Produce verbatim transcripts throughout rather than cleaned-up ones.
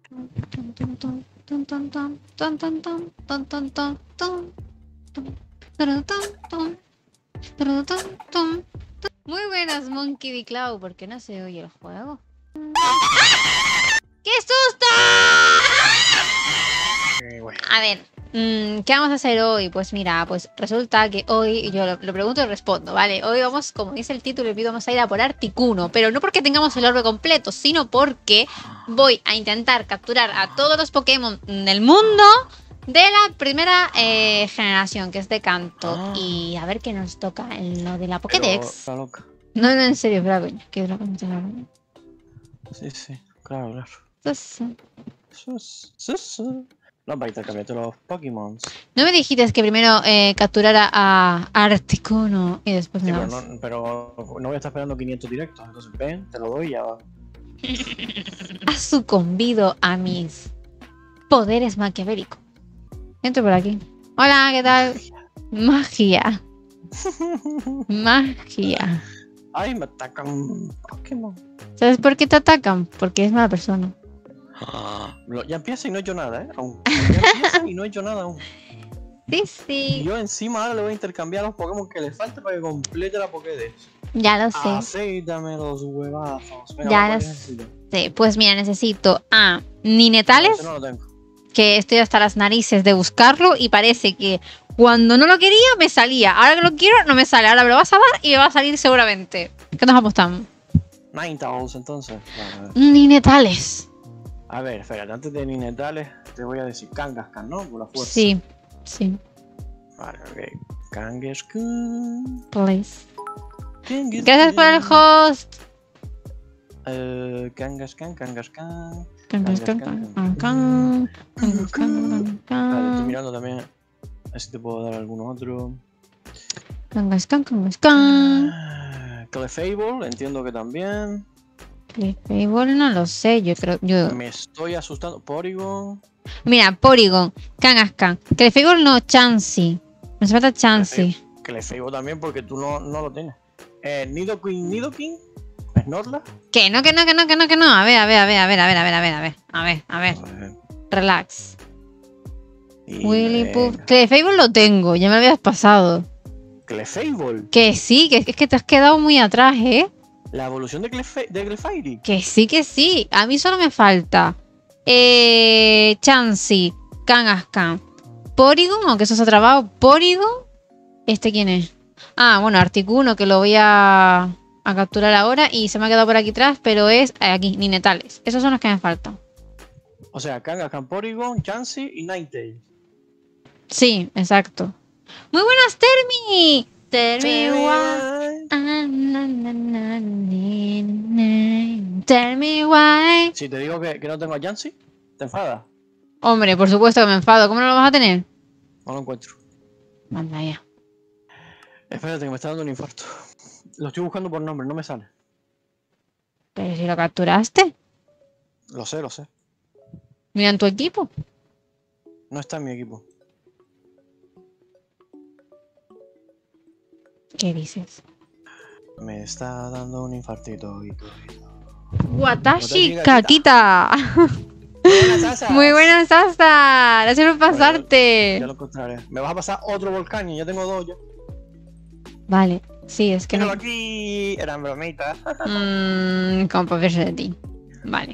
Muy buenas, Monkey D. Cloud, porque no se oye el juego. ¡Qué susto! A ver, mmm, ¿qué vamos a hacer hoy? Pues mira, pues resulta que hoy, yo lo, lo pregunto y respondo, ¿vale? Hoy vamos, como dice el título, vamos a ir a por Articuno, pero no porque tengamos el orbe completo, sino porque voy a intentar capturar a todos los Pokémon del mundo de la primera eh, generación, que es de Kanto. Ah. Y a ver qué nos toca en lo de la Pokédex. Pero, loca. No, no, en serio, espera, coño. ¿Qué es lo que me está hablando? Sí, sí, claro, claro. Sí, sí, sí, sí. No, para intercambiar todos los Pokémon. ¿No me dijiste que primero eh, capturara a Articuno y después me sí, das? pero, no, pero no voy a estar esperando quinientos directos, entonces ven, te lo doy y ya va. Has sucumbido a mis poderes maquiavélicos. Entro por aquí. Hola, ¿qué tal? Magia. Magia. Ay, me atacan Pokémon. ¿Sabes por qué te atacan? Porque es mala persona. Ya empieza y no he hecho nada, ¿eh? Aún. Ya empieza y no he hecho nada aún. Sí, sí. Y yo encima ahora le voy a intercambiar los Pokémon que le falta para que complete la Pokédex. Ya lo sé. Aceítame los huevazos. Venga, ya lo sé. Pues mira, necesito a Ninetales. No, no lo tengo. Que estoy hasta las narices de buscarlo y parece que cuando no lo quería me salía. Ahora que lo quiero no me sale. Ahora me lo vas a dar y me va a salir seguramente. ¿Qué nos apostamos? Ninetales, entonces. Vale. Ninetales. A ver, espérate, antes de Ninetales te voy a decir Kangaskhan, ¿no? Por la fuerza. Sí, sí. Vale, ok. Kangaskhan. Please. Kangaskhan. Gracias por el host. Uh, Kangaskhan, Kangaskhan. Kangaskhan, Kangaskhan. Kangaskhan. Vale, estoy mirando también. A ver si te puedo dar algún otro. Kangaskhan, Kangaskhan. Clefable, entiendo que también. Clefable no lo sé, yo creo. Yo... Me estoy asustando. Porygon. Mira, Porygon, Kangaskhan. Clefable no, Chansey. Me hace falta Chansey. Clefable también porque tú no, no lo tienes. Eh, Nidoking, Nidoking. ¿Snorlax? Que no, que no, que no, que no, que no. A ver, a ver, a ver, a ver, a ver, a ver, a ver, a ver, a ver, a ver. A ver. Relax. Willypuff. Clefable lo tengo, ya me lo habías pasado. ¿Clefable? Que sí, que es que te has quedado muy atrás, ¿eh? La evolución de, Clef de Clefairy. Que sí, que sí. A mí solo me falta eh, Chansey, Kangaskhan, Porygon, aunque eso se ha trabado. Porygon. ¿Este quién es? Ah, bueno, Articuno, que lo voy a, a capturar ahora. Y se me ha quedado por aquí atrás, pero es aquí, Ninetales. Esos son los que me faltan. O sea, Kangaskhan, Porygon, Chansey y Ninetales. Sí, exacto. ¡Muy buenas, Termi! Tell me why. Tell me why. Si te digo que, que no tengo a Chansey, ¿te enfadas? Hombre, por supuesto que me enfado. ¿Cómo no lo vas a tener? No lo encuentro. Manda ya. Espérate, que me está dando un infarto. Lo estoy buscando por nombre, no me sale. Pero si lo capturaste. Lo sé, lo sé. Mira en tu equipo. No está en mi equipo. ¿Qué dices? Me está dando un infartito y todo. Watashi Kakita. Muy buenas, Sasa. Gracias por pasarte. Ya lo encontraré. Me vas a pasar otro volcán y ya tengo dos ya. Vale, sí, es que no. no. Aquí eran bromitas. Mmm, como para verse de ti. Vale.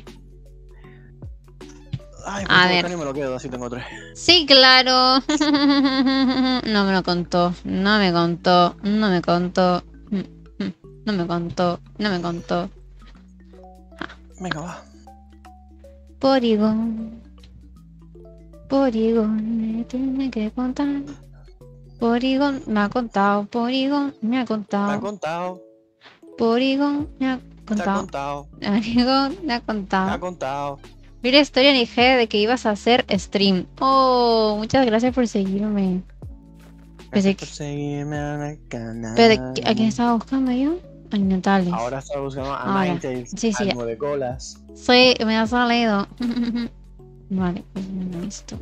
Ay, pues a ver. Me lo quedo, así tengo tres. Sí, claro. No me lo contó. No me contó. No me contó. No me contó. No me contó. Ah. Venga, va. Porygon. Porygon me tiene que contar. Porygon me ha contado. Porygon me ha contado. Me ha contado. Porygon me ha contado. contado. Porygon me ha contado. Me ha contado. Vi la historia en I G de que ibas a hacer stream. Oh, muchas gracias por seguirme. Gracias por seguirme en el canal. Pero, ¿a quién estaba buscando yo? A Ninetales. Ahora estaba buscando a Ninetales. Sí, sí. Al nueve colas. Sí, me ha salido. Vale, pues me he visto.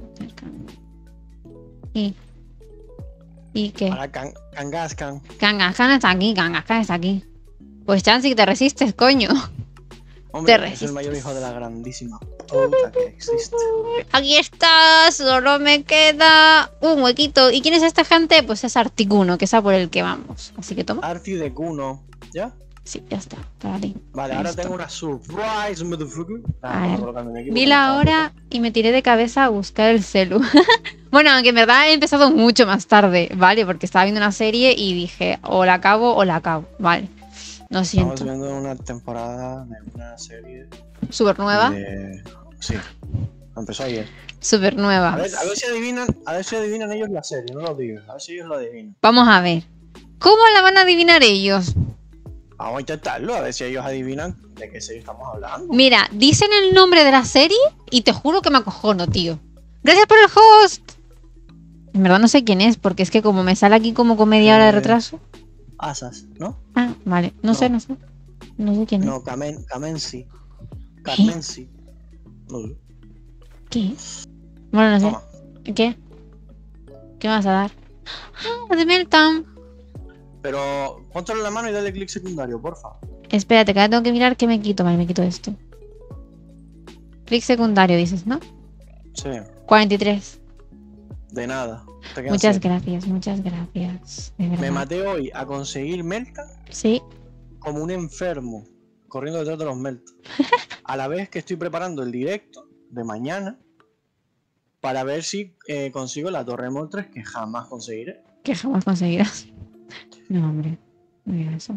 ¿Y? ¿Y qué? Ahora Kangaskhan. Kangaskhan está aquí, Kangaskhan está aquí. Pues Chansey, que te resistes, coño. Hombre, Te es el mayor resistes. hijo de la grandísima puta que existe. Aquí está, solo me queda un huequito. ¿Y quién es esta gente? Pues es Articuno, que es a por el que vamos. Así que toma. Arti de Kuno. ¿Ya? Sí, ya está, para ti. Vale, ahora Listo. tengo una surprise, motherfucker. A Ah, ver. vamos a colocarme en equipo Vi que me la estaba hora y me tiré de cabeza a buscar el celu. Bueno, aunque en verdad he empezado mucho más tarde, ¿vale? Porque estaba viendo una serie y dije, o la acabo o la acabo, ¿vale? Lo Estamos siento. viendo una temporada de una serie Súper nueva. de... Sí, empezó ayer. Súper nueva. A ver, a ver si adivinan, a ver si adivinan ellos la serie, no lo digas, a ver si ellos lo adivinan. Vamos a ver. ¿Cómo la van a adivinar ellos? Vamos a intentarlo, a ver si ellos adivinan de qué serie estamos hablando. Mira, dicen el nombre de la serie y te juro que me acojono, tío. Gracias por el host. En verdad no sé quién es, porque es que como me sale aquí como con media hora de Eh, retraso. Asas, ¿no? Ah, vale. No, no. sé, no sé. No sé quién es. No, Kamen, Kamensi. Carmensi. No sé. ¿Qué? Bueno, no sé. Toma. ¿Qué? ¿Qué me vas a dar? Ah, de Meltdown. Pero póntelo en la mano y dale clic secundario, porfa. Espérate, que ahora tengo que mirar qué me quito. Vale, me quito esto. Clic secundario, dices, ¿no? Sí, cuarenta y tres. de nada. Te quedan Muchas siete. gracias, muchas gracias. De verdad. Me maté hoy a conseguir Melta Sí. como un enfermo, corriendo detrás de los Melta. A la vez que estoy preparando el directo de mañana para ver si eh, consigo la Torre Moltres, que jamás conseguiré. Que jamás conseguirás. No, hombre. No digas eso.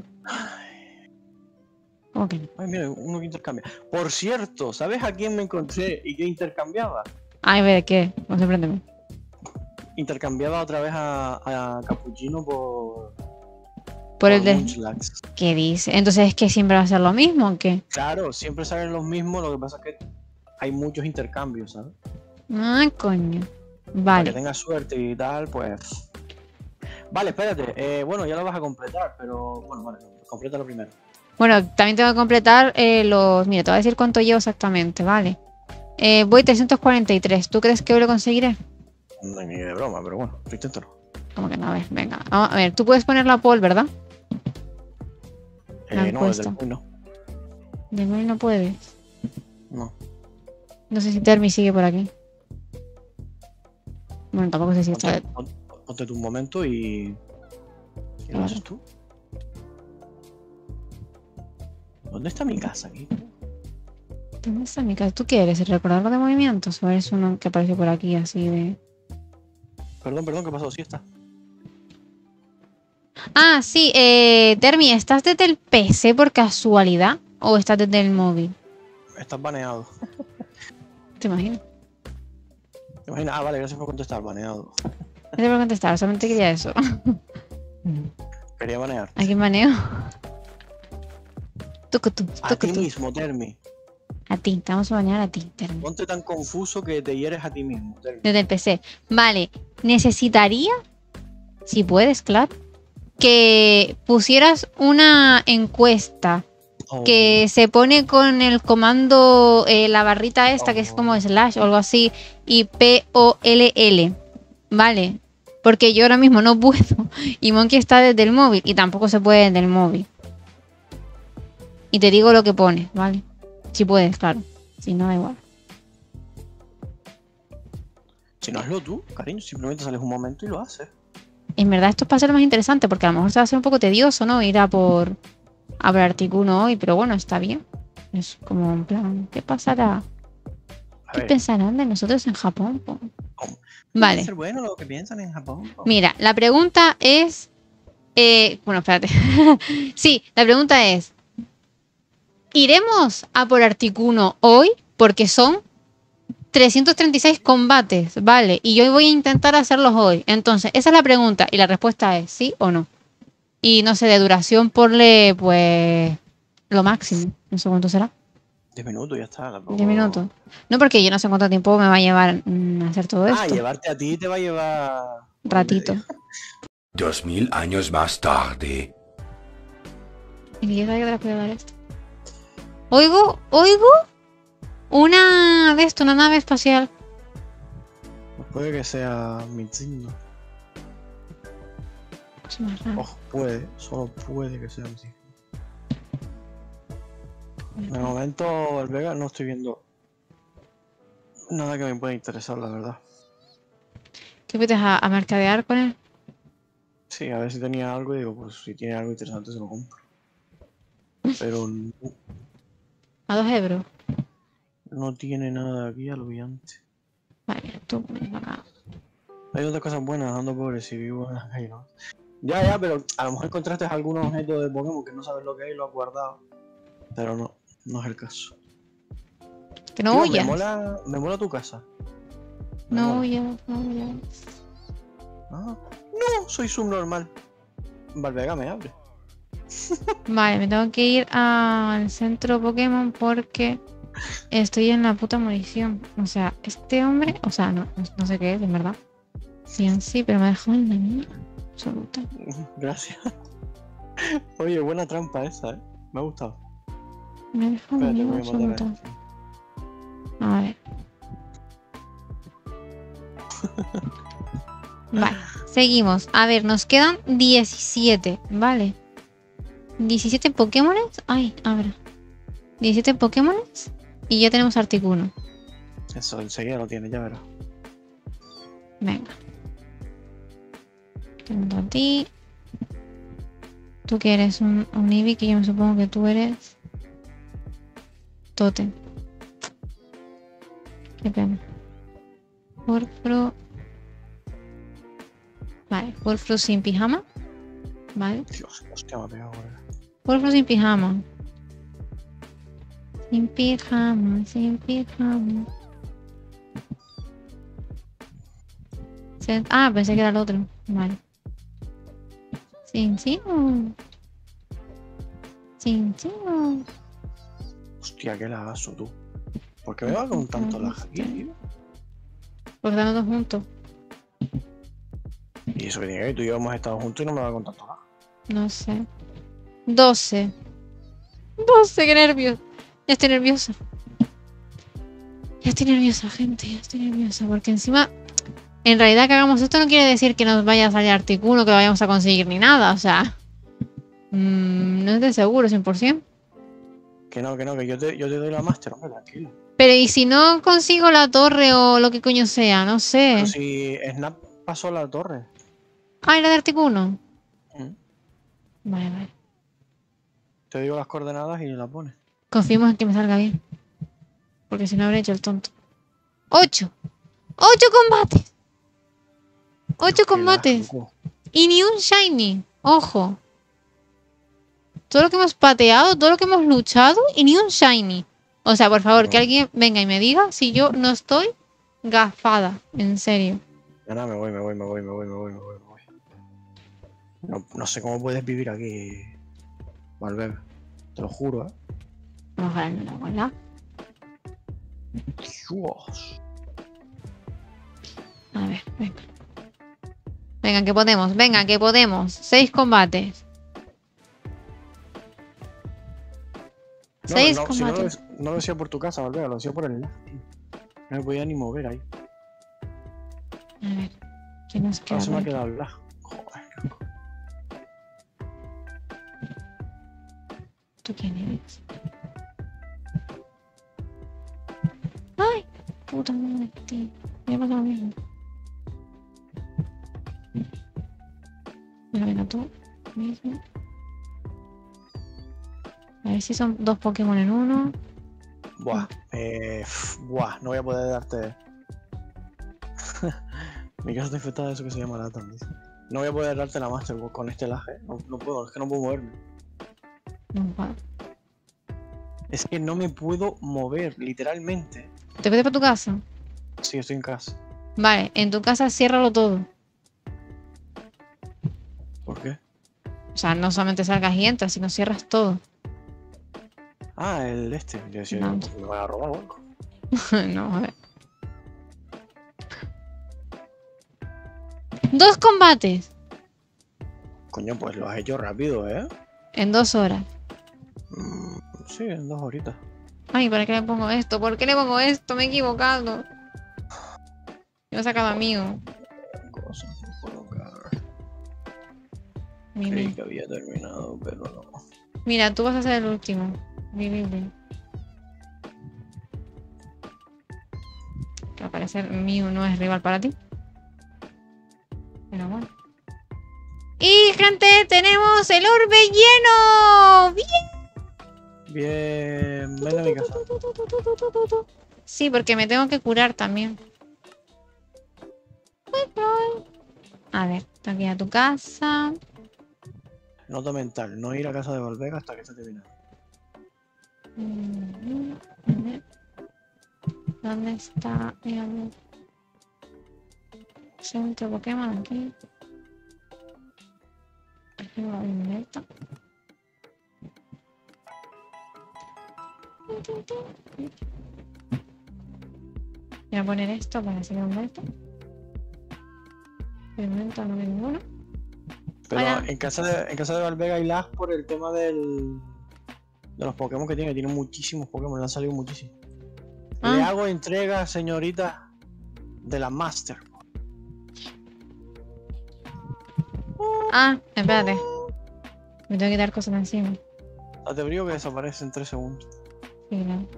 ¿Cómo que no? Ay, mira, uno que intercambia. Por cierto, ¿sabes a quién me encontré y qué intercambiaba? Ay, ¿de qué? No sorpréndeme. Intercambiaba otra vez a, a Cappuccino por, Por el de... Munchlax. ¿Qué dice? Entonces es que siempre va a ser lo mismo, ¿o qué? Claro, siempre salen los mismos, lo que pasa es que hay muchos intercambios, ¿sabes? Ah, coño. Para que Vale. tengas suerte y tal, pues... Vale, espérate, eh, bueno, ya lo vas a completar, pero... Bueno, vale, complétalo primero. Bueno, también tengo que completar eh, los... Mira, te voy a decir cuánto llevo exactamente, ¿vale? Eh, voy trescientos cuarenta y tres. ¿Tú crees que hoy lo conseguiré? No hay ni de broma, pero bueno, inténtalo. Como que no, a ver, venga. Vamos a ver, tú puedes poner la poll, ¿verdad? La Eh, no, desde encuesta. el Puy no. De mí no puedes. No. No sé si Termi sigue por aquí. Bueno, tampoco sé si está... Ponte, pon- ponte tú un momento y... ¿Qué lo Claro. haces tú? ¿Dónde está mi casa aquí? ¿Dónde está mi casa? ¿Tú qué eres? ¿El recordador de movimientos? ¿O eres uno que apareció por aquí así de...? Perdón, perdón, ¿qué pasó? Sí está. Ah, sí, eh, Termi, ¿estás desde el P C por casualidad? ¿O estás desde el móvil? Estás baneado. ¿Te imaginas? ¿Te imaginas? Ah, vale, gracias por contestar, baneado. No te voy a contestar, solamente quería eso. Quería banear. ¿A quién maneo? Tucutu, A ti tucutu. mismo, Termi. A ti, te vamos a bañar a ti, Termi. Ponte tan confuso que te hieres a ti mismo, Termi. Desde el P C. Vale, necesitaría, si puedes, claro, que pusieras una encuesta Oh, que se pone con el comando, eh, la barrita esta, que es como slash o algo así, y P O L L. Vale, porque yo ahora mismo no puedo. Y Monkey está desde el móvil y tampoco se puede desde el móvil. Y te digo lo que pone, ¿vale? Si puedes, claro. Si no, da igual. Si no hazlo tú, cariño, simplemente sales un momento y lo haces. En verdad esto es para ser más interesante, porque a lo mejor se va a hacer un poco tedioso, ¿no? Ir a por, a por Articuno hoy, pero bueno, está bien. Es como en plan, ¿qué pasará? A ¿Qué ver, pensarán de nosotros en Japón? po? ¿cómo? Vale. Puede ser bueno lo que piensan en Japón. po. Mira, la pregunta es... eh, bueno, espérate. Sí, la pregunta es... ¿Iremos a por Articuno hoy? Porque son trescientos treinta y seis combates, ¿vale? Y yo voy a intentar hacerlos hoy. Entonces, esa es la pregunta. Y la respuesta es sí o no. Y no sé, de duración ponle, pues... lo máximo. No sé cuánto será. Diez minutos, ya está. tampoco- diez minutos. No, porque yo no sé cuánto tiempo me va a llevar mm, hacer todo Ah, esto. llevarte a ti te va a llevar... Ratito. Dos mil años más tarde. ¿Y qué sabía que te las podía dar esto? Oigo, oigo una de esto, una nave espacial. Puede que sea mi signo. Es más raro. Oh, puede, solo puede que sea mi signo. De momento, el Vega no estoy viendo nada que me pueda interesar, la verdad. ¿Qué puedes a, a mercadear con él? Sí, a ver si tenía algo y digo, pues si tiene algo interesante se lo compro. Pero no, A dos euros. no tiene nada aquí aluviante. Vale, tú ven acá. Hay otras cosas buenas, ando pobre si vivo en la calle, ¿no? Ya, ya, pero a lo mejor encontraste algún objeto de Pokémon que no sabes lo que es y lo has guardado. Pero no, no es el caso. Que no Tío, me huyas. mola, me mola tu casa. Me No mola. huyas, no huyas. Ah, no, soy subnormal. Valvega me abre. Vale, me tengo que ir al centro Pokémon porque estoy en la puta munición. O sea, este hombre, o sea, no, no sé qué es, en verdad. Bien, sí, pero me ha dejado en la mía absoluta. Gracias. Oye, buena trampa esa, eh. Me ha gustado. Me ha dejado en la Espérate, mía voy a matar a absoluta. este. A ver. Vale, seguimos. A ver, nos quedan diecisiete, ¿vale? diecisiete Pokémones. Ay, a ver. diecisiete Pokémones y ya tenemos Articuno. Eso, enseguida lo tiene, ya verás. Venga. Tengo a ti. Tú que eres un, un Eevee, que yo me supongo que tú eres Totem. Qué pena. Furfru. Vale, Furfru sin pijama. Vale. Dios, hostia, me ha pegado ahora. Furfru sin pijama. Sin pijama, sin pijama. Se- Ah, pensé que era el otro. Vale. Sin chino. Sin chino. Hostia, qué lagazo tú. ¿Por qué me va con tanto lag aquí, tío? Pues están los dos juntos. Y eso que tiene que ver, tú y yo hemos estado juntos y no me va con tanto lag. No sé. doce. doce, qué nervios. Ya estoy nerviosa. Ya estoy nerviosa, gente. Ya estoy nerviosa. Porque encima, en realidad que hagamos esto no quiere decir que nos vaya a salir Articuno, que lo vayamos a conseguir ni nada. O sea, mmm, no es de seguro, cien por ciento. Que no, que no, que yo te, yo te doy la máster, hombre, tranquilo. Pero ¿y si no consigo la torre o lo que coño sea? No sé. Pero si Snap pasó la torre. Ah, era de Articuno. Mm. Vale, vale. Te digo las coordenadas y la pones. Confiemos en que me salga bien. Porque si no habré hecho el tonto. ¡Ocho! ¡Ocho combates! ¡Ocho Dios, qué combates! lag, loco. Y ni un shiny. Ojo. Todo lo que hemos pateado, todo lo que hemos luchado y ni un shiny. O sea, por favor, No. que alguien venga y me diga si yo no estoy gafada. En serio. Ya nada, me voy, me voy, me voy, me voy, me voy, me voy, me voy. No, no sé cómo puedes vivir aquí, Valvega. Te lo juro, eh. Vamos a darle una bola. Dios. A ver, venga. Venga, que podemos, venga, que podemos. Seis combates. No, Seis no, si no, lo, combates. dec- no lo decía por tu casa, Valvega, lo decía por el lag, tío. No me podía ni mover ahí. A ver, ¿qué nos queda? Ahora se me ha por aquí? quedado el lag. Joder, qué loco. ¿Tú quién eres? ¡Ay! Puta madre, tío. Me ha pasado lo mismo. Venga, venga, tú. Mismo. A ver si son dos Pokémon en uno. Buah, eh, f- buah, no voy a poder darte. Mi casa está infectada de eso que se llama Latam, dice. No voy a poder darte la Master Ball con este lag, eh. No, no puedo, es que no puedo moverme. No puedo. Es que no me puedo mover, literalmente. ¿Te vete para tu casa? Sí, estoy en casa. Vale, en tu casa ciérralo todo. ¿Por qué? O sea, no solamente salgas y entras, sino cierras todo. Ah, el este. Yo decía, No. me van a robar o algo. No, a ver. Dos combates Coño, pues lo has hecho rápido, ¿eh? en dos horas. Mm, sí, en dos horitas. Ay, ¿para qué le pongo esto? ¿Por qué le pongo esto? Me he equivocado. Yo he sacado amigo. Cosas por colocar. Mi, Creí mi. que había terminado, pero no. Mira, tú vas a ser el último. Vivir. Que al parecer Mew no es rival para ti. Pero bueno. Y gente, tenemos el orbe lleno. ¡Bien! Bien, ven a mi casa. Sí, porque me tengo que curar también. A ver, tengo que ir a tu casa. Nota mental, no ir a casa de Valvega hasta que esté terminado. Mm, a ver. ¿Dónde está? Mira, a ver. Centro Pokémon aquí. Aquí va a Humberto. Voy a poner esto para seguir Humberto. De momento no veo ninguno. Pero Hola. en casa de, en casa de Valvega hay lag por el tema del, de los Pokémon que tiene. Tiene muchísimos Pokémon, le han salido muchísimos. Ah. Le hago entrega, señorita, de la Master. Ah, espérate. Me tengo que quitar cosas encima. Date brillo que desaparece en tres segundos. Sí, no.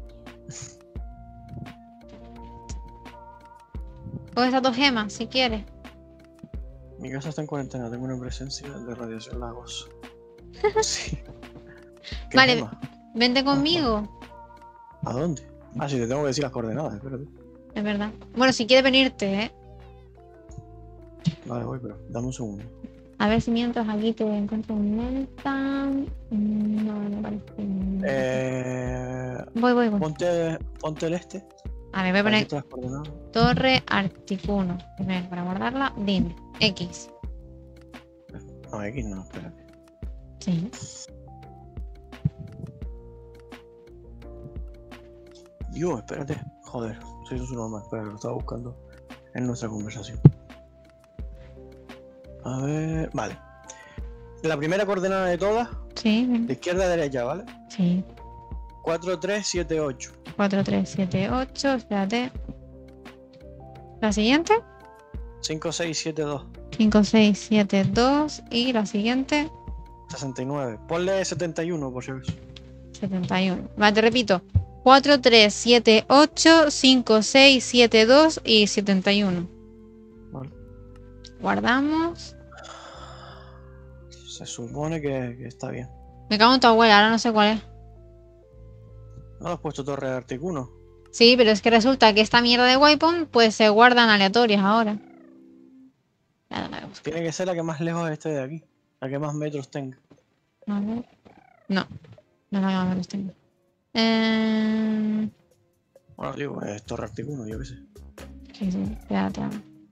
Coge esas dos gemas si quieres. Mi casa está en cuarentena, tengo una presencia de radiación lagos. Sí. ¿Qué Vale, gema? vente conmigo. ¿A dónde? Ah, sí, te tengo que decir las coordenadas, espérate. Es verdad. Bueno, si quieres venirte, ¿eh? Vale, voy, pero dame un segundo. A ver si mientras aquí te encuentro un Melta. No, no parece. Eh... Voy, voy, voy. Ponte, ponte el este. A ver, voy a para poner decirte las coordenadas. Torre Articuno. Primero, para guardarla, dime. X. No, X no, espérate. Sí. Dios, espérate. Joder, soy un subnormal. Espera, que lo estaba buscando en nuestra conversación. A ver... Vale. La primera coordenada de todas, Sí, de ven. izquierda a derecha, ¿vale? Sí. cuatro tres siete ocho. cuatro, tres, siete, ocho. Espérate. La siguiente. cinco seis siete dos. cinco, seis, siete, dos. Y la siguiente. sesenta y nueve. Ponle setenta y uno por si acaso. setenta y uno. Vale, te repito. cuatro, tres, siete, ocho, cinco, seis, siete, dos y setenta y uno. Vale. Guardamos. Se supone que, que está bien. Me cago en tu abuela, ahora no sé cuál es. ¿No lo has puesto torre de Articuno? Sí, pero es que resulta que esta mierda de Waypoint pues se guardan aleatorias ahora. Nada, me busco. Tiene que ser la que más lejos esté de aquí. La que más metros tenga. A ver. No, no es la que más menos tengo. Eh... Bueno, digo, es torre Articuno, yo qué sé. Sí, sí, espérate.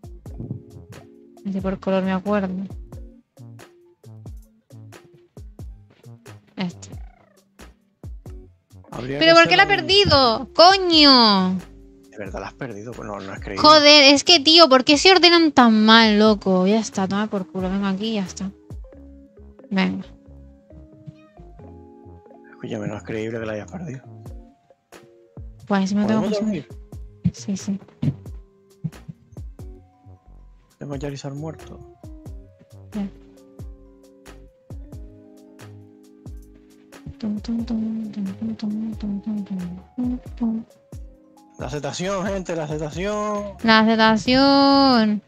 Así por color me acuerdo. Este. Habría ¿Pero que por qué la he hacer un- perdido? ¡Coño! De verdad la has perdido, pues no, no es creíble. Joder, es que tío, ¿por qué se ordenan tan mal, loco? Ya está, toma por culo, vengo aquí y ya está. Venga. Escúchame, no es creíble que la hayas perdido. Pues si me tengo que ¿Podemos subir. dormir? Sí, sí. Tengo a Charizard muerto. Tum, tum, tum, tum, tum, tum, tum, tum, tum, tum. La cetación, gente, la cetación. La sedación.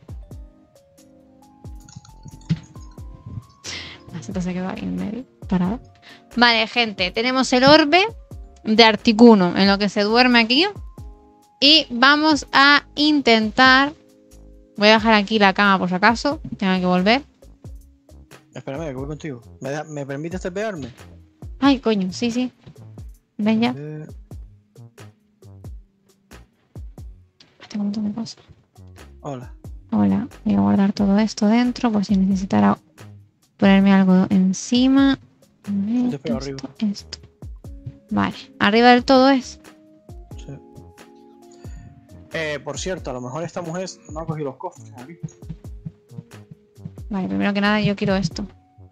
La seta se quedó ahí en medio, parada. Vale, gente, tenemos el orbe de Articuno en lo que se duerme aquí. Y vamos a intentar... Voy a dejar aquí la cama por si acaso. Tengo que volver. Espérame, que voy contigo. ¿Me, da- ¿me permites tepearme? Ay, coño, sí, sí. Ven ya. Eh, Tengo un montón de cosas. hola. Hola, voy a guardar todo esto dentro por si necesitara ponerme algo encima. A ver, Yo te espero esto, arriba. esto. Vale, arriba del todo es. Sí. Eh, por cierto, a lo mejor esta mujer no ha cogido los cofres aquí. Vale, primero que nada yo quiero esto.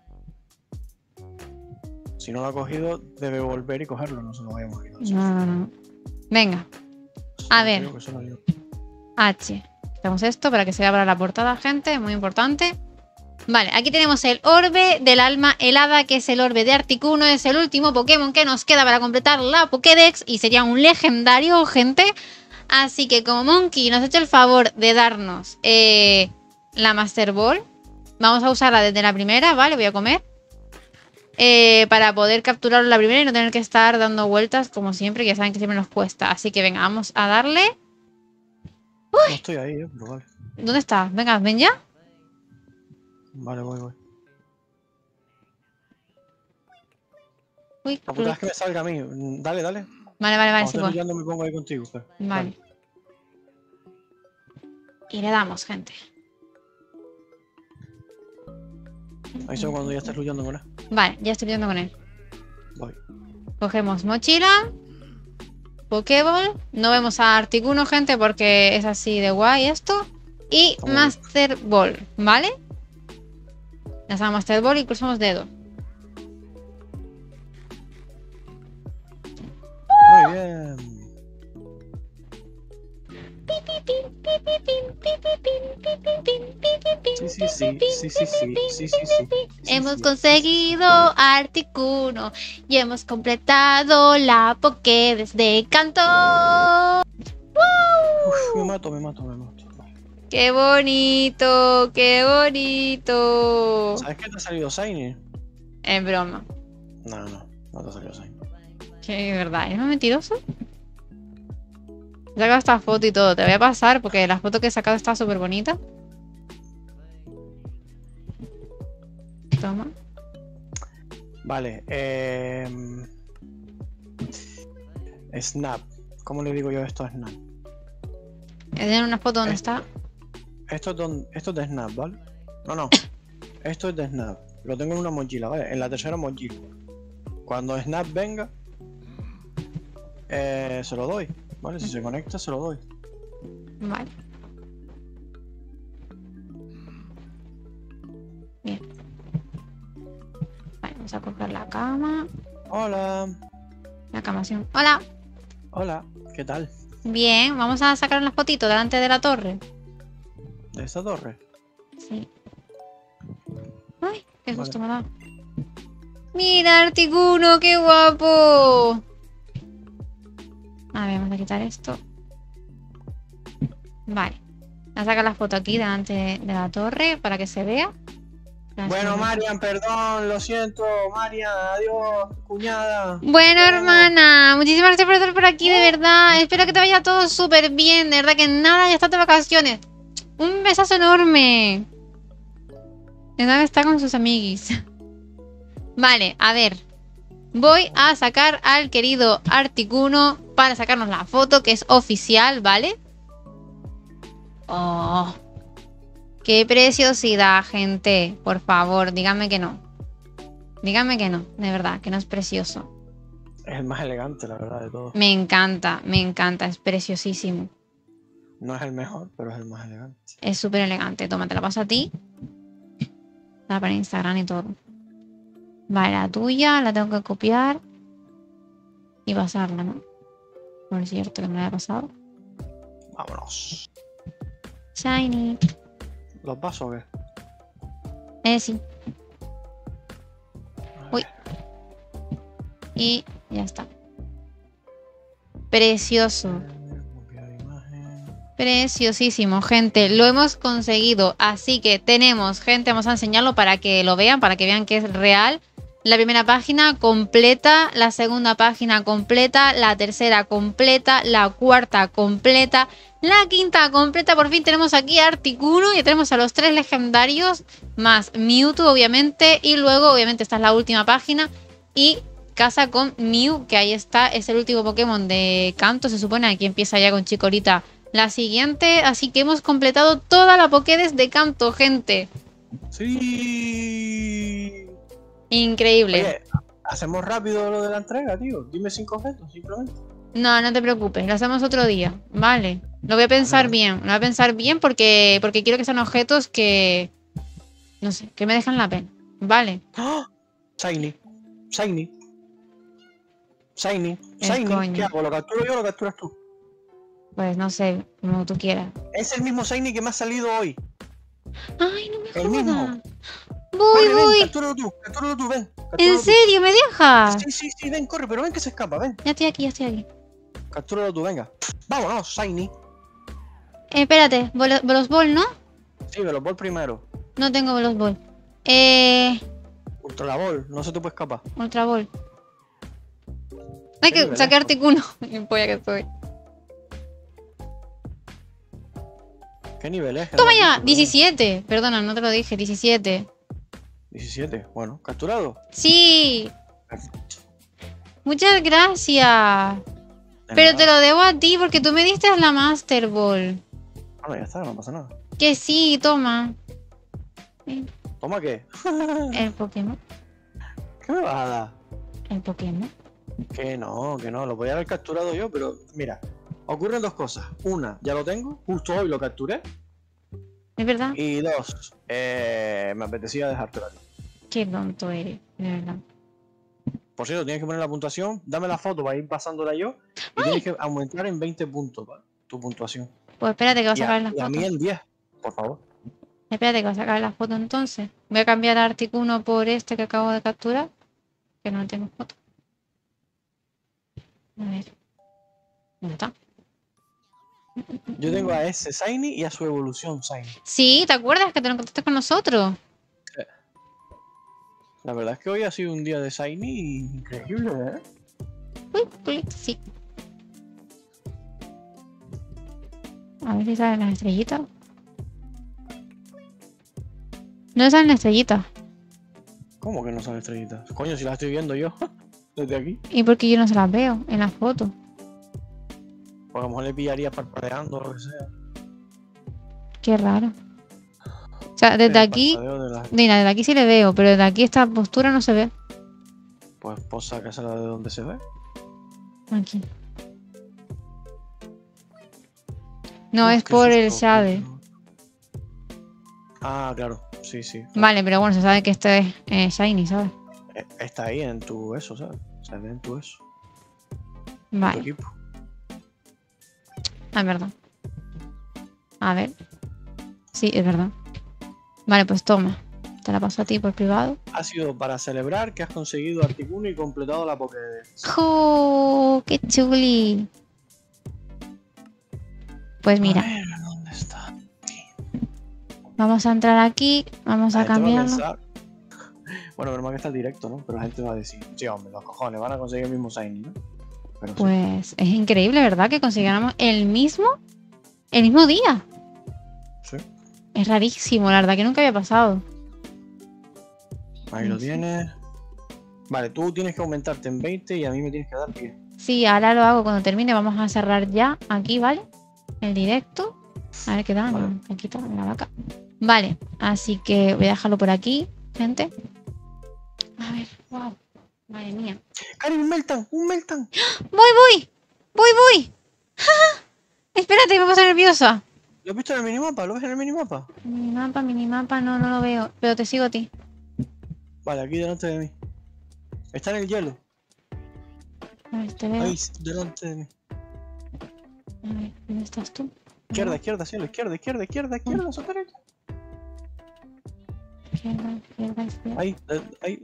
Si no lo ha cogido, debe volver y cogerlo, no se lo vayamos a quitar. No, no, no. Venga, a ver. Creo que solo yo. H. Quitamos esto para que se vea para la portada, gente, muy importante. Vale, aquí tenemos el orbe del alma helada, que es el orbe de Articuno. Es el último Pokémon que nos queda para completar la Pokédex y sería un legendario, gente. Así que como Monkey nos ha hecho el favor de darnos eh, la Master Ball, vamos a usarla desde la primera, ¿vale? Voy a comer. Eh, para poder capturarlo la primera y no tener que estar dando vueltas como siempre, que ya saben que siempre nos cuesta. Así que venga, vamos a darle. ¡Uy! No estoy ahí, eh, pero vale. ¿Dónde estás? Venga, ven ya. Vale, voy, voy. Uy, La puta es que me salga a mí. Dale, dale. Vale, vale, vale, Cuando sí, estés voy. luchando me pongo ahí contigo. Pues. Vale. Vale. Y le damos, gente. Ahí son cuando ya estás luchando con él. Vale, ya estoy luchando con él. Voy. Cogemos mochila. Pokéball. No vemos a Articuno, gente, porque es así de guay esto. Y Como Master Ball, ¿vale? Lanzamos Master Ball y cruzamos dedo. Muy bien. Sí, sí, sí, sí, sí, sí, sí, sí, sí. Hemos sí. conseguido Articuno y hemos completado la Pokédex de Kanto. Uf, me mato, me mato, me mato. Vale. ¡Qué bonito! ¡Qué bonito! ¿Sabes qué te ha salido Shiny? Es broma. No, no, no te ha salido Shiny. Que verdad, ¿eres un mentiroso? He sacado esta foto y todo. Te voy a pasar porque la foto que he sacado está súper bonita. Toma. Vale, eh... Snap. ¿Cómo le digo yo esto a Snap? ¿Es una foto donde Esto. está? Esto es, don... esto es de Snap, ¿vale? No, no. Esto es de Snap. Lo tengo en una mochila, ¿vale? En la tercera mochila. Cuando Snap venga, eh, se lo doy, ¿vale? Si se conecta, se lo doy. Vale. Bien. Vale, vamos a coger la cama. Hola. La camación. Hola. Hola. ¿Qué tal? Bien, vamos a sacar una fotito delante de la torre. ¿De esta torre? Sí. Ay, qué Vale. susto me ha dado. Mira, Articuno, qué guapo. A ver, vamos a quitar esto. Vale. Voy a sacar la foto aquí delante de la torre para que se vea. Bueno, Marian, perdón, lo siento. Marian, adiós, cuñada. Bueno, Te amo. hermana, muchísimas gracias por estar por aquí, de verdad. Espero que te vaya todo súper bien, de verdad que nada, ya estás de vacaciones. Un besazo enorme. Nada, está con sus amiguis. Vale, a ver. Voy a sacar al querido Articuno para sacarnos la foto, que es oficial, ¿vale? Oh, qué preciosidad, gente. Por favor, díganme que no. Díganme que no, de verdad, que no es precioso. Es el más elegante, la verdad, de todo. Me encanta, me encanta, es preciosísimo. No es el mejor, pero es el más elegante. Es súper elegante. Toma, te la paso a ti. La para Instagram y todo. Vale, la tuya la tengo que copiar y pasarla, ¿no? Por cierto, que me la he pasado. Vámonos. Shiny. ¿Los paso o qué? Eh, sí. A Uy. ver. Y ya está. Precioso. Copiar imagen. Preciosísimo, gente. Lo hemos conseguido. Así que tenemos, gente, vamos a enseñarlo para que lo vean, para que vean que es real. La primera página completa, la segunda página completa, la tercera completa, la cuarta completa, la quinta completa. Por fin tenemos aquí a Articuno y tenemos a los tres legendarios, más Mewtwo, obviamente. Y luego, obviamente, esta es la última página. Y casa con Mew, que ahí está, es el último Pokémon de Kanto. Se supone aquí empieza ya con Chikorita la siguiente. Así que hemos completado toda la Pokédex de Kanto, gente. Sí. Increíble. Oye, hacemos rápido lo de la entrega, tío. Dime cinco objetos, simplemente. No, no te preocupes, lo hacemos otro día, ¿vale? Lo voy a pensar Vale. bien, lo voy a pensar bien porque, porque quiero que sean objetos que, no sé, que me dejan la pena, ¿vale? ¡Ah! Shiny. Shiny. Shiny. Es Shiny. coño. ¿Qué hago? ¿Lo capturo yo o lo capturas tú? Pues no sé, como tú quieras. Es el mismo Shiny que me ha salido hoy. Ay, no me El mismo. jodas. Voy, corre, ven, voy. captúralo tú, captúralo tú, ven. ¿En captúralo tú. serio? ¿Me dejas? Sí, sí, sí, ven, corre, pero ven que se escapa, ven. Ya estoy aquí, ya estoy aquí. Captúralo tú, venga. Vámonos, Shiny. Eh, espérate, Bol- Bolos Ball, ¿no? Sí, Velos Ball primero. No tengo Bolos Ball. Eh... Ultra Ball, no se te puede escapar. Ultra Ball. Hay ¿Qué que nivel sacar es? Articuno. Qué polla que soy. ¿Qué nivel es? Que no Toma lo has ya, dicho, perdón. diecisiete. Perdona, no te lo dije, diecisiete. diecisiete, bueno, capturado. Sí, Perfecto. muchas gracias. De Pero nada. te lo debo a ti porque tú me diste la Master Ball. Bueno, ya está, no pasa nada. Que sí, toma. ¿Toma qué? El Pokémon. ¿Qué me vas a dar? El Pokémon. Que no, que no, lo podía haber capturado yo, pero mira, ocurren dos cosas. Una, ya lo tengo, justo hoy lo capturé. ¿Es verdad? Y dos, eh, me apetecía dejártelo a ti. Qué tonto eres, de verdad. Por cierto, tienes que poner la puntuación, dame la foto para ir pasándola yo. Y tienes que aumentar en veinte puntos, ¿vale? Tu puntuación. Pues espérate que va a Y a, sacar la y a foto. mí en diez, por favor. Espérate que va a sacar la foto entonces. Voy a cambiar a Articuno por este que acabo de capturar. Que no tengo foto. A ver. ¿Dónde está? Yo tengo a ese Shiny y a su evolución Shiny. Sí, ¿te acuerdas que te lo encontraste con nosotros? La verdad es que hoy ha sido un día de Shiny increíble, ¿eh? Uy, uy, sí. A ver si salen las estrellitas. No salen las estrellitas. ¿Cómo que no sale estrellitas? Coño, si la estoy viendo yo desde aquí. ¿Y por qué yo no se las veo en la foto? Pues a lo mejor le pillaría parpadeando o lo que sea. Qué raro. O sea, desde El aquí... parpadeo de la- Mira, desde aquí sí le veo, pero desde aquí esta postura no se ve. Pues, pues sácasela de donde se ve. Aquí. No, Uf, es qué por el susto, Shade. coño. Ah, claro, sí, sí. claro. Vale, pero bueno, se sabe que este es eh, Shiny, ¿sabes? Eh, Está ahí en tu eso, ¿sabes? Se ve en tu eso, en tu Vale, equipo. ah, es verdad. A ver. Sí, es verdad. Vale, pues toma. Te la paso a ti por privado. Ha sido para celebrar que has conseguido Articuno y completado la Pokédex. ¡Jo! ¡Qué chuli! Pues mira, A ver, ¿dónde está? vamos a entrar aquí. Vamos La a gente va a cambiarlo. pensar- Bueno, pero más que está el directo, ¿no? Pero la gente va a decir, sí, hombre, los cojones, van a conseguir el mismo Shiny, ¿no? Pero sí. Pues es increíble, ¿verdad? Que consiguiéramos el mismo, el mismo día. Sí. Es rarísimo, la verdad que nunca había pasado. Ahí lo Sí. tienes. Vale, tú tienes que aumentarte en veinte y a mí me tienes que dar diez. Sí, ahora lo hago cuando termine. Vamos a cerrar ya aquí, ¿vale? El directo. A ver qué tal. Vale. No, aquí está la vaca. Vale, así que voy a dejarlo por aquí, gente. A ver, wow. Madre mía. ¡Cari, un Meltan! ¡Un Meltan! ¡Voy, voy! ¡Voy, voy! Espérate, me pasa nerviosa. ¿Lo has visto en el minimapa? ¿Lo ves en el minimapa? Minimapa, minimapa, no, no lo veo. Pero te sigo a ti. Vale, aquí delante de mí. Está en el hielo. A ver, te veo. Ahí, delante de mí. A ver, ¿dónde estás tú? Izquierda, izquierda, cielo, izquierda, izquierda, izquierda, izquierda, su derecha. Izquierda, izquierda, izquierda. Ahí, eh, ahí.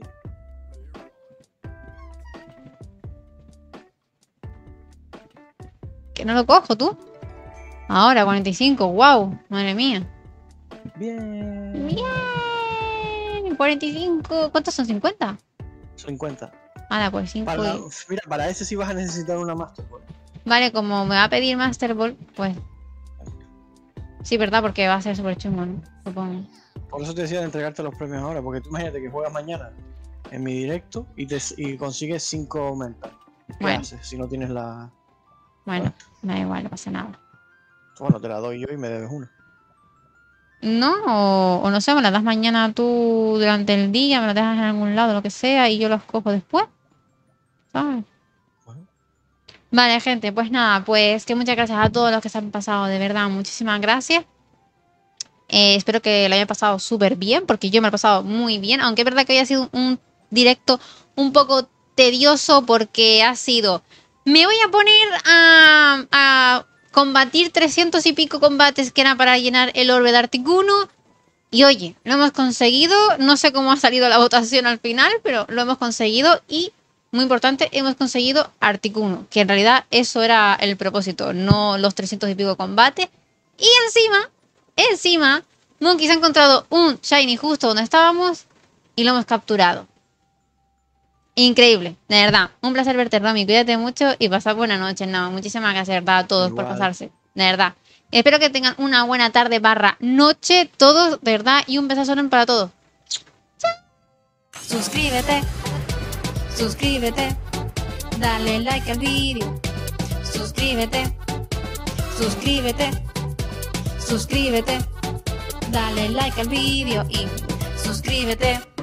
Que no lo cojo, tú. Ahora, cuarenta y cinco, wow. Madre mía. Bien. Bien. cuarenta y cinco. ¿Cuántos son? ¿cincuenta? cincuenta. Ahora, pues cinco. Para, y- mira, para ese sí vas a necesitar una Master Ball. Vale, como me va a pedir Master Ball, pues. Sí, ¿verdad? Porque va a ser súper chungo, ¿no? Supongo. Por eso te decía de entregarte los premios ahora, porque tú imagínate que juegas mañana en mi directo y, te, y consigues cinco mentas. ¿Qué Bueno. haces si no tienes la...? Bueno, me da igual, no pasa nada. Bueno, te la doy yo y me debes una. No, o, o no sé, me las das mañana tú durante el día, me las dejas en algún lado, lo que sea, y yo las cojo después. ¿Sabes? Bueno. Vale, gente, pues nada, pues que muchas gracias a todos los que se han pasado, de verdad, muchísimas gracias. Eh, espero que lo hayan pasado súper bien, porque yo me lo he pasado muy bien, aunque es verdad que haya sido un directo un poco tedioso porque ha sido... Me voy a poner a, a combatir trescientos y pico combates que eran para llenar el orbe de Articuno. Y oye, lo hemos conseguido, no sé cómo ha salido la votación al final, pero lo hemos conseguido y, muy importante, hemos conseguido Articuno, que en realidad eso era el propósito, no los trescientos y pico combates. Y encima, encima, Monkey se ha encontrado un Shiny justo donde estábamos y lo hemos capturado. Increíble, de verdad. Un placer verte, Romy. Cuídate mucho y pasad buena noche. No, muchísimas gracias, de verdad, a todos Igual. por pasarse. De verdad. Espero que tengan una buena tarde barra noche, todos, de verdad, y un besazo enorme para todos. Suscríbete, suscríbete, dale like al vídeo. Suscríbete, suscríbete, suscríbete, dale like al vídeo y suscríbete.